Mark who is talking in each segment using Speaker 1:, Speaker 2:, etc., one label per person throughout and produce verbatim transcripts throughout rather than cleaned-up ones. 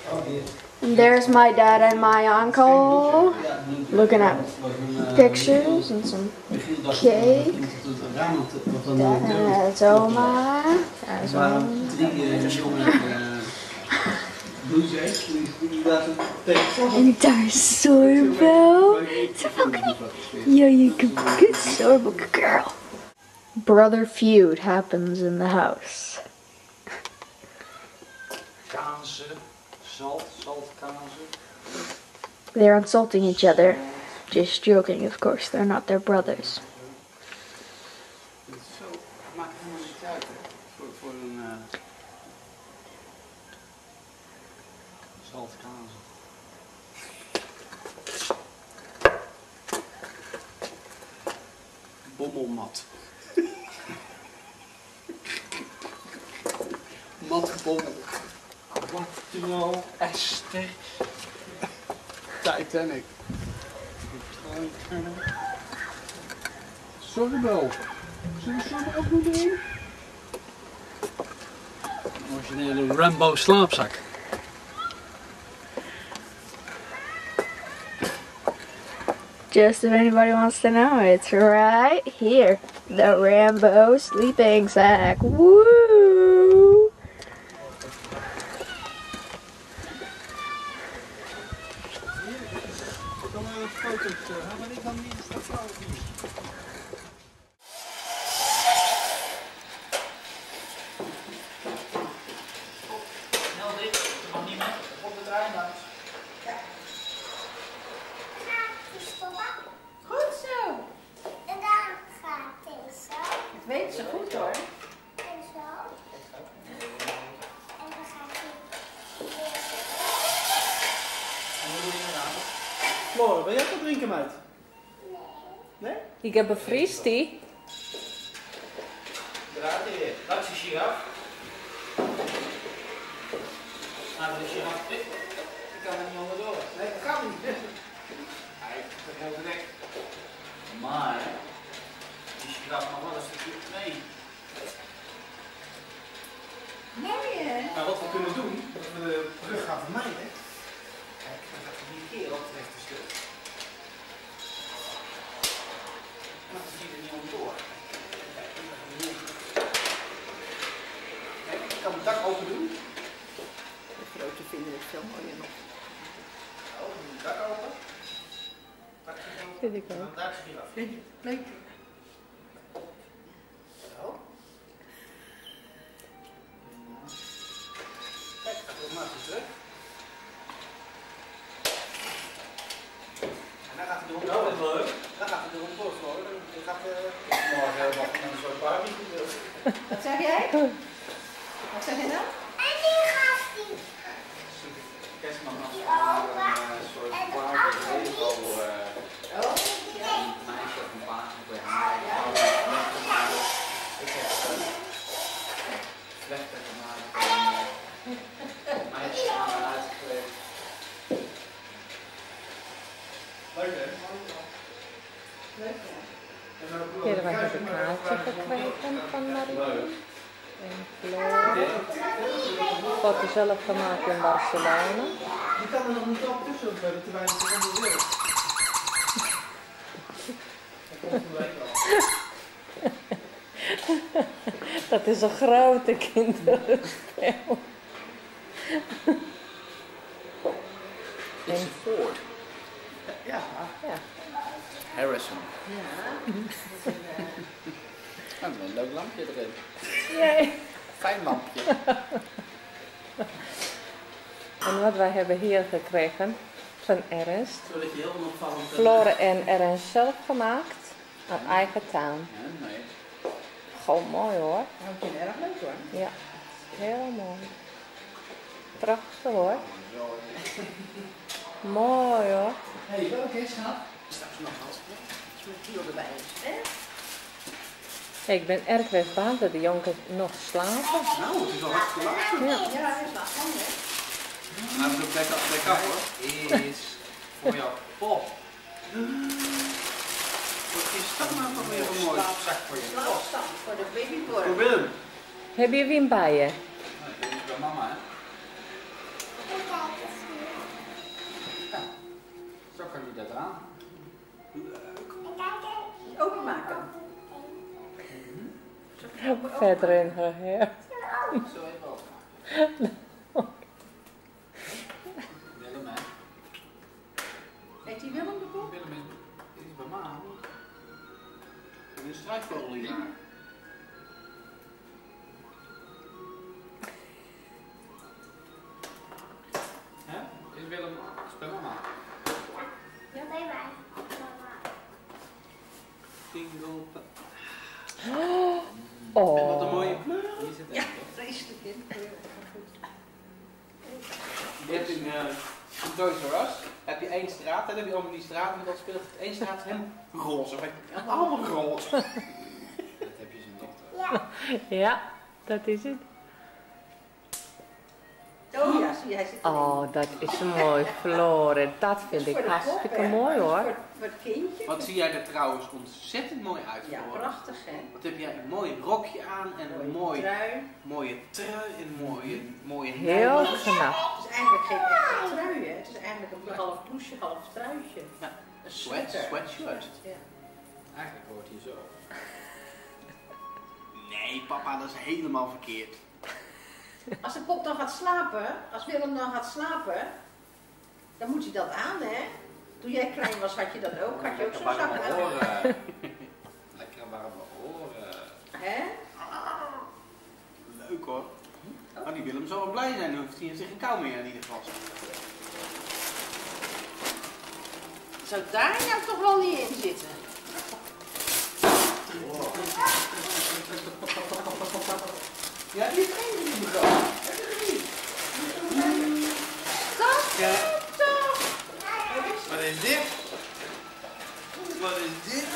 Speaker 1: And there's my dad and my uncle looking at pictures and some cake. That's Oma. That's Oma. En daar is Sorbo. Yeah, you can get Sorbo, girl. Brother feud happens in the house.
Speaker 2: Kazen, salt, saltkazen.
Speaker 1: They're insulting each other. Just joking, of course. They're not their brothers.
Speaker 2: Zo, maakt helemaal niet uit hè. Voor, voor een uh, saltkazen. Bommelmat. Matbommel. Quattro, Esther. Titanic. Sorbo. Zullen we Sorbo ook nog doen? Een originele Rambo slaapzak.
Speaker 1: Just if anybody wants to know, it's right here. The Rambo sleeping sack. Woo!
Speaker 3: Goed zo. En dan gaat deze. Dat weet ze goed hoor. En zo. En dan gaat hij weer zo.
Speaker 2: En hoe doe je dat aan? Floor, wil jij wat drinken, meid?
Speaker 3: Nee.
Speaker 2: Nee?
Speaker 4: Ik heb bevriest die.
Speaker 2: Draait hij weer. Dat is de giraf. Nou, de giraf dit. Ik kan er niet onderdoor. Nee, dat gaat niet. Hij is heel direct. Maar, die giraf mag wel een stukje mee.
Speaker 3: Mooi hè?
Speaker 2: Nou, wat we kunnen doen, dat we de brug gaan vermijden. Kijk, dan gaat hij die keer op het rechte stuk. En dan zie je er niet onderdoor. Kijk, dan gaat hij hier. Kijk, ik kan het dak open doen.
Speaker 5: De grote vinden het veel mooier nog.
Speaker 2: Oh, het dak open. Dak open.
Speaker 4: Vind ik ook.
Speaker 2: En daar is hij af.
Speaker 5: Leuk.
Speaker 2: Zo. Kijk, dat wordt maar weer terug. En dan gaat hij erop door. Dat is leuk. Dan gaat hij erop door. Dan gaat hij morgen wat een soort barbecue doen.
Speaker 5: Wat zeg jij? Wat zeg je dan?
Speaker 3: En die gaat die.
Speaker 2: Kerstman als
Speaker 3: Die
Speaker 2: een
Speaker 3: open.
Speaker 2: soort
Speaker 3: En de
Speaker 2: barbecue.
Speaker 3: achter die.
Speaker 2: Zo,
Speaker 5: Oh.
Speaker 2: een meisje of een paard bij haar. Ik heb slechter gemaakt. Een meisje aan haar uitgekleed. Leuk hè?
Speaker 5: Leuk ja.
Speaker 4: Eerder heb ik een kaartje gekregen van Marie. En Floor. Foto zelf gemaakt in Barcelona.
Speaker 2: Die kan er nog niet op tussen, we hebben te weinig seconden wil. Dat komt gelijk al.
Speaker 4: Dat is een grote kinderspel.
Speaker 2: It's a Ford. Ja.
Speaker 4: Ja.
Speaker 2: Harrison.
Speaker 5: Ja.
Speaker 2: En een leuk lampje erin.
Speaker 4: Jee.
Speaker 2: Fijn lampje.
Speaker 4: En wat wij hebben hier gekregen van Ernst.
Speaker 2: Zodat je heel onopvallend...
Speaker 4: Flore en Ernst zelf gemaakt. Aan eigen tuin.
Speaker 2: Ja, nee.
Speaker 4: Gewoon mooi hoor.
Speaker 5: Dat vind ik erg leuk hoor.
Speaker 4: Ja, heel mooi. Prachtig hoor. Mooi hoor.
Speaker 2: Hé, hey, welke is dat? Straks nog als met Tio erbij is.
Speaker 4: Ik ben erg weer bang dat de jongens nog slapen.
Speaker 2: Nou, het is al hartstikke laat.
Speaker 4: Ja.
Speaker 5: Ja, dat is wel handig.
Speaker 2: Nou, de backup, backup hoor. Is voor jouw pop. Wat is dat nou toch weer een mooi zak voor je?
Speaker 5: Slaapstand voor de babyborn.
Speaker 2: Voor Willem.
Speaker 4: Heb je Wim bij je?
Speaker 2: Nou, dit is bij mama hè. Zo kan hij dat aan.
Speaker 5: Openmaken.
Speaker 4: Verder in haar hair.
Speaker 2: Zo even openmaken. Willem, hè?
Speaker 5: Heet die Willem de boek?
Speaker 2: Willem is, is bij ma. En een struikvogel hier. Hè? Is Willem bij mama?
Speaker 3: Ja, bij mij.
Speaker 2: Tingle.
Speaker 4: Oh.
Speaker 2: En wat een mooie kleur. Hier zit
Speaker 5: Ja,
Speaker 2: het.
Speaker 5: vreselijk in.
Speaker 2: Je hebt in, uh, in Toys R Us heb je één straat en dan heb je over die straat met dat speelt. Eén straat is helemaal roze. Of allemaal roze. Dat heb je zijn dochter.
Speaker 3: Ja.
Speaker 4: Ja, dat is het.
Speaker 5: Oh ja, zie je, hij zit erin.
Speaker 4: Oh, dat is mooi, Floren. Dat vind ik
Speaker 5: Voor de
Speaker 4: hartstikke
Speaker 5: kop, hè.
Speaker 4: mooi hoor.
Speaker 5: Voor, voor het kindje.
Speaker 2: Wat zie jij er trouwens ontzettend mooi uit
Speaker 5: Ja,
Speaker 2: voor.
Speaker 5: prachtig hè.
Speaker 2: Wat heb jij een mooi rokje aan en een mooi,
Speaker 5: Trui.
Speaker 2: mooie trui en mooie, mooie
Speaker 4: Heel
Speaker 2: nijl.
Speaker 4: knap.
Speaker 5: Het is eigenlijk geen echte trui hè. Het is eigenlijk een half bloesje, half truitje.
Speaker 2: Ja,
Speaker 5: Een
Speaker 2: sweat,
Speaker 5: sweater.
Speaker 2: sweatshirt.
Speaker 5: Ja.
Speaker 2: Eigenlijk hoort hij zo. Nee, papa, dat is helemaal verkeerd.
Speaker 5: Als de pop dan gaat slapen, als Willem dan gaat slapen, dan moet hij dat aan hè. Toen jij klein was had je dat ook, had je ook zo'n zak
Speaker 2: warme
Speaker 5: aan.
Speaker 2: oren. Lekker warme oren.
Speaker 5: Hè?
Speaker 2: Leuk hoor. Maar die Willem zal wel blij zijn, dan hoeft hij zich geen kou meer in ieder geval.
Speaker 5: Zou daar nou toch wel niet in zitten?
Speaker 2: Ja, die heeft één die mevrouw.
Speaker 5: Dat
Speaker 2: Ja.
Speaker 5: toch?
Speaker 2: Wat is dit? Wat is dit?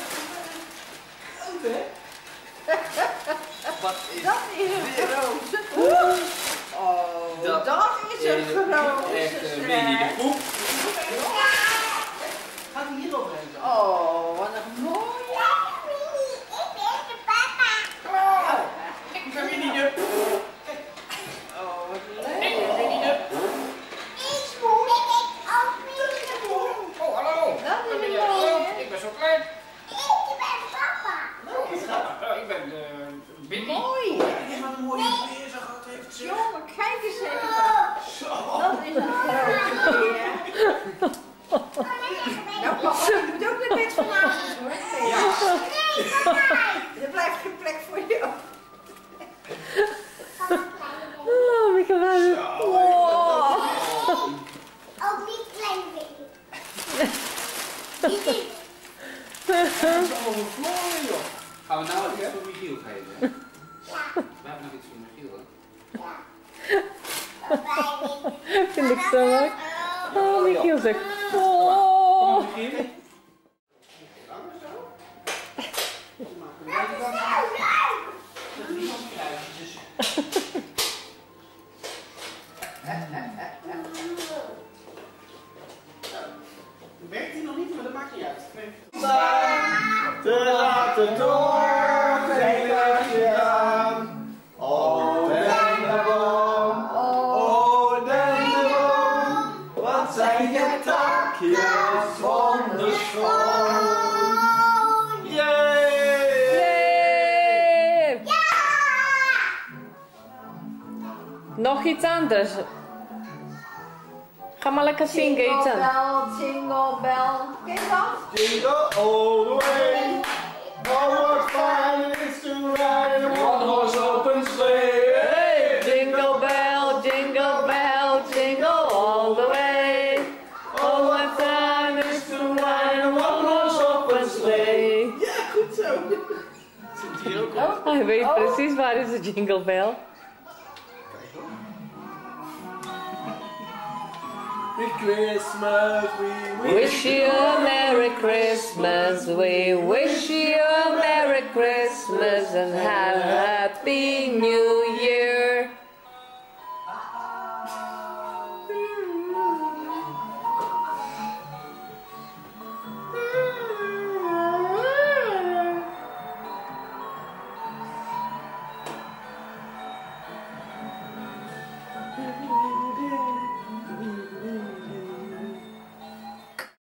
Speaker 2: Wat is
Speaker 5: Dat is een
Speaker 2: dit?
Speaker 5: grote. Oh,
Speaker 2: Dat
Speaker 5: dat, is een grote.
Speaker 2: Echt een Winnie de Poep. Gaat hij hier overheen zo?
Speaker 5: Oh, wat een mooie.
Speaker 2: Ik ben Winnie de Poep.
Speaker 5: Oh, wat
Speaker 2: Ik
Speaker 5: leuk.
Speaker 2: ben Winnie de Poep. Oh, hallo.
Speaker 5: Dat
Speaker 2: Wat
Speaker 5: is
Speaker 2: ben
Speaker 5: een
Speaker 2: jij?
Speaker 5: mooie.
Speaker 2: Oh, ik ben zo klein. Oh, ik ben uh, Winnie.
Speaker 5: Mooi.
Speaker 2: Kijk wat een mooie beer zo gehad heeft. zeg.
Speaker 5: Jongen, kijk eens even.
Speaker 2: Zo.
Speaker 5: Dat is een grote beer. Nou papa, je moet ook naar bed vanavond hoor.
Speaker 2: Ja.
Speaker 5: Er blijft geen plek voor jou.
Speaker 4: Oh, mijn geweldig.
Speaker 2: Zo.
Speaker 4: Wow.
Speaker 3: Ook niet klein baby.
Speaker 2: Dat is allemaal voor Floren, joh. Gaan we nou iets voor Michiel geven? hè?
Speaker 3: Ja.
Speaker 2: We hebben nog iets voor Michiel, hè?
Speaker 3: Ja.
Speaker 4: Vind ik zo leuk. Oh, Michiel zegt. Oh.
Speaker 2: Michiel? Werkt hij nog niet, maar dat maakt niet uit.
Speaker 6: Te laten doorgeven aan. Oh, dennenboom, oh, dennenboom, wat zijn je takjes wonderschoon. Yay!
Speaker 4: Yay. Nog iets anders. Ga maar lekker zingen iets
Speaker 5: Jingle
Speaker 4: aan.
Speaker 5: bell, jingle bell. Ken je dat?
Speaker 6: Jingle all the way. Oh, what fun it is to ride in a one-horse open sleigh. Hey!
Speaker 4: Jingle bell, jingle bell, jingle all the way. Oh, what fun it is to ride in a one-horse open sleigh.
Speaker 5: Ja, goed zo.
Speaker 2: Zit hier ook op?
Speaker 4: Hij weet precies waar is de jingle bell.
Speaker 6: Christmas, we
Speaker 4: Wish you a Merry Christmas, we wish you a Merry Christmas and a Happy New Year.